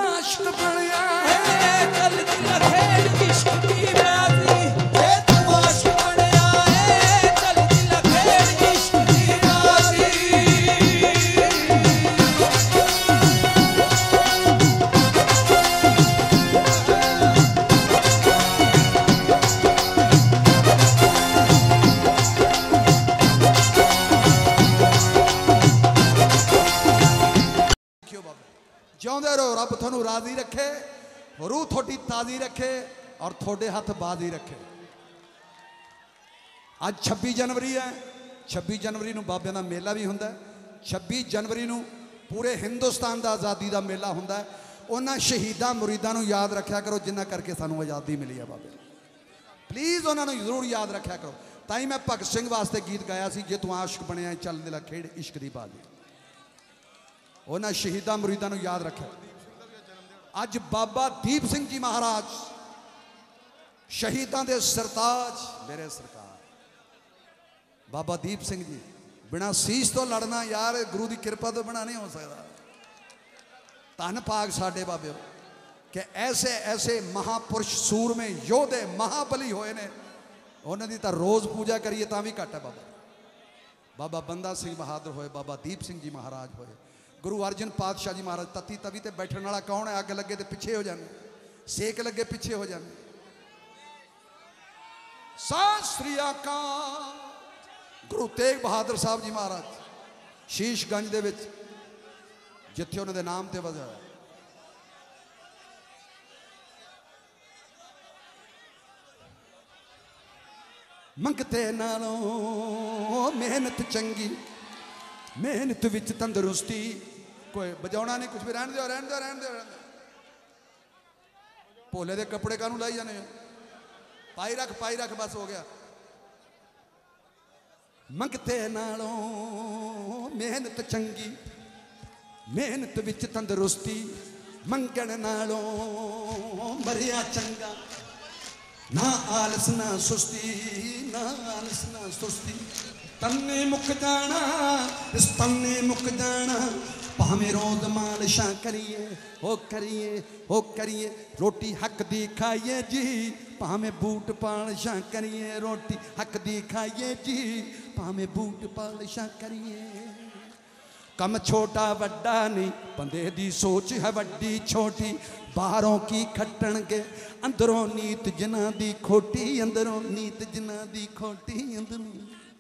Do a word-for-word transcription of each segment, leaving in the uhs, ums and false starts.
आशिक बनया चल दिल खेड़ इश्क दी बाजी ए तू आशिक बनया चल दिल खेड़ इश्क दी बाजी जिउंदे रहो रब थानू राजी रखे रूह थोड़ी ताजी रखे और थोड़े हथ बाजी रखे। अज छब्बी जनवरी है छब्बी जनवरी नू बाबे का मेला भी हुंदा छब्बी जनवरी नू पूरे हिंदुस्तान का आज़ादी का मेला हुंदा उन्हां शहीदां मुरीदां नू याद रखा करो जिन्हां करके सानू आज़ादी मिली है बाबे प्लीज़ उन्होंने जरूर याद रखा करो। ताई मैं भगत सिंह वास्ते गीत गाया सी जे तू आशिक बनया चल दिला खेड़ इश्क दी बाजी उन्होंने शहीदां मुरीदां नू याद रखा। अज बाबा दीप सिंह जी महाराज शहीदां दे सरताज मेरे सरकार बाबा दीप सिंह जी बिना सीस तो लड़ना यार गुरु की कृपा तो बिना नहीं हो सकता। धन भाग साडे बाबे कि ऐसे ऐसे महापुरुष सूरमे योधे महाबली होए ने उन्होंने तो रोज़ पूजा करिए तां भी घट है। बाबा बाबा बंदा सिंह बहादुर होए बाबा दीप सिंह जी महाराज होए गुरु अर्जन पातशाह जी महाराज तत्ती तवी ते बैठने वाला कौन है अग लगे तो पिछे हो जाने सेक लगे पिछे हो जाने। सत श्री अकाल गुरु तेग बहादुर साहब जी महाराज शीशगंज दे विच जिथे उन्होंने नाम ते वजह मंगते नालों मेहनत चंगी मेहनत विच तंदुरुस्ती कोई बजाना नहीं कुछ भी रहने दो रहने दो रहने दो भोले दे कपड़े कानू लाई जाने पाई रख पाई रख बस हो गया। मंगते नालों मेहनत चंगी मेहनत विच तंदुरुस्ती मंगण नालों मरिया चंगा ना आलस ना सुस्ती ना आलस ना सुस्ती तन्ने मुक जाना इस तन्ने मुक जाना भावें रोज मालिशा करिए हो करिए हो करिए रोटी हक दी खाइए जी भावें बूट पालिशा करिए रोटी हक दी खाइए जी भावें बूट पालिशा करिए। कम छोटा वड्डा नहीं बंदे दी सोच है वड्डी छोटी बाहरों की खट्टन के अंदरों नीत जिन्हां दी खोटी अंदरों नीत जिन्हां दी खोटी अंदरों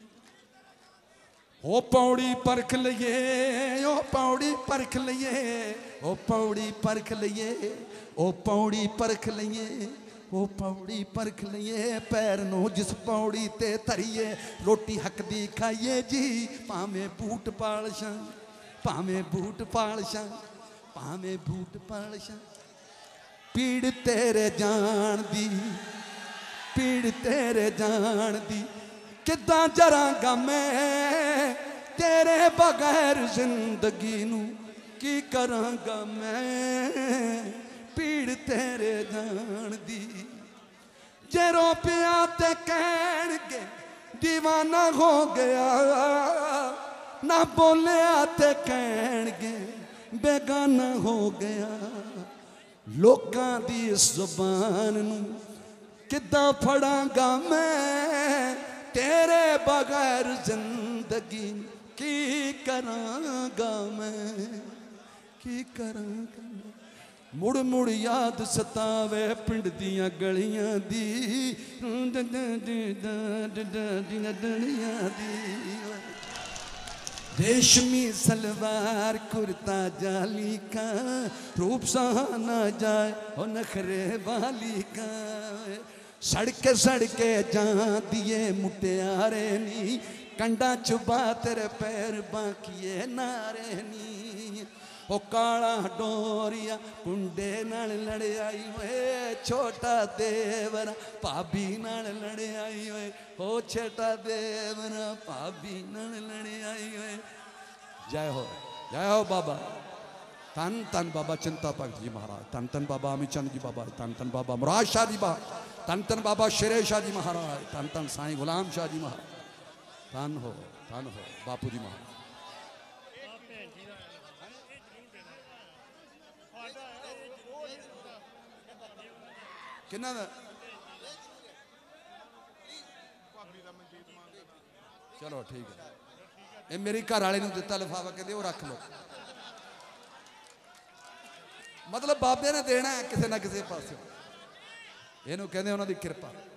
ओ पौड़ी परख लिए ओ पौड़ी परख लिए ओ पौड़ी परख लिए ओ पौड़ी परख लिए ओ पौड़ी परख लिए पैर नो जिस पौड़ी ते धरिए रोटी हक दी खाइए जी भावें बूट पालशा भावें बूट पालशा भावें बूट पालशा पीड़ तेरे जान दी पीड़ तेरे जान दी किदां जरांगा मैं तेरे बगैर जिंदगी नू की करांगा मैं पीड़ तेरे जान दी जे रो पिया ते कहणगे दीवाना हो गया ना बोलिया ते कहणगे बेगाना हो गया। लोकां दी ज़ुबान नू किदां फड़ांगा मैं तेरे बगैर जिंदगी की करांगा मैं की करांगा मैं। मुड़ मुड़ याद सतावे पिंड दियां गलियां दी रेशमी सलवार कुर्ता जाली का रूप सहाना जाए और नखरे वाली का सड़के सड़के जान दिए मुटियारे नी कंडा चुबा तेरे पैर बाकिए नारे नी ओ काला डोरिया कुंडे नाल लड़े आई वे छोटा देवरा भाभी नाल लड़े आई वे ओ छोटा देवरा भाभी नाल लड़े आई वे। जय हो जय हो बाबा तन तन बाबा चिंता भगत जी महाराज तन तन बाबा अमित चंद जी बाबा तन तन बाबा मुराद शाह जी बाबा तन तन बाबा शेरे शाह जी महाराज तन तन साईं गुलाम शाह जी महाराज तन हो तन हो बापू जी महाराज ਕਿੰਨਾ ਦਾ? ਚਲੋ ਠੀਕ ਹੈ। ਇਹ ਮੇਰੀ ਘਰ ਵਾਲੇ ਨੂੰ ਦਿੱਤਾ ਲਿਫਾਫਾ, ਕਹਿੰਦੇ ਉਹ ਰੱਖ ਲਓ। ਮਤਲਬ ਬਾਬੇ ਨੇ ਦੇਣਾ ਹੈ ਕਿਸੇ ਨਾ ਕਿਸੇ ਪਾਸੇ, ਇਹਨੂੰ ਕਹਿੰਦੇ ਉਹਨਾਂ ਦੀ ਕਿਰਪਾ।